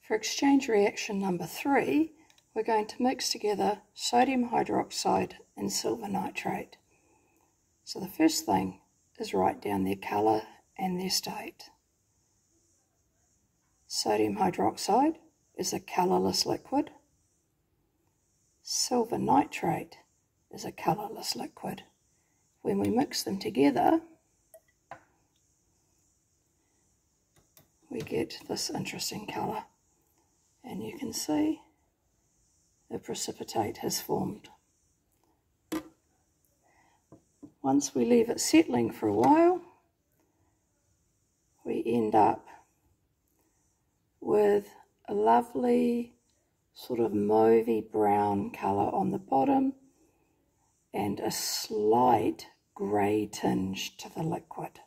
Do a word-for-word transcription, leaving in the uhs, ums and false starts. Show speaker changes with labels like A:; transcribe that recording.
A: For exchange reaction number three, we're going to mix together sodium hydroxide and silver nitrate. So the first thing is write down their colour and their state. Sodium hydroxide is a colourless liquid. Silver nitrate is a colourless liquid. When we mix them together, we get this interesting colour, and you can see a precipitate has formed. Once we leave it settling for a while, we end up with a lovely sort of mauvey brown colour on the bottom and a slight grey tinge to the liquid.